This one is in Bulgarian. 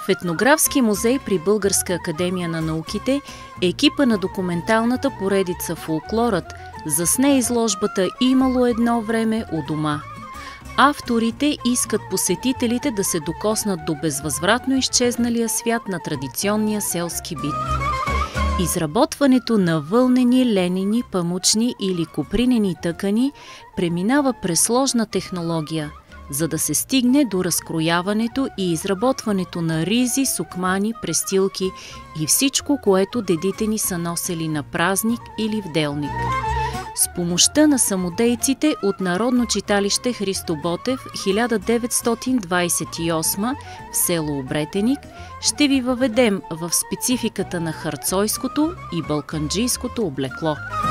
В Етнографски музей при Българска академия на науките екипа на документалната поредица «Фолклорът» засне изложбата «Имало едно време у дома». Авторите искат посетителите да се докоснат до безвъзвратно изчезналия свят на традиционния селски бит. Изработването на вълнени, ленени, памучни или копринени тъкани преминава през сложна технология, за да се стигне до разкрояването и изработването на ризи, сукмани, престилки и всичко, което дедите ни са носели на празник или в делник. С помощта на самодейците от Народно читалище Христо Ботев 1928 в село Обретеник ще ви въведем в спецификата на харцойското и балканджийското облекло.